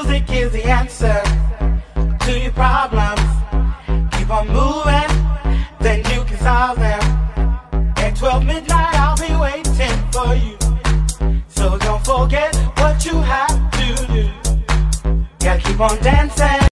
music is the answer to your problems. Keep on moving, then you can solve them. At 12 midnight I'll be waiting for you. So don't forget what you have to do. Gotta keep on dancing.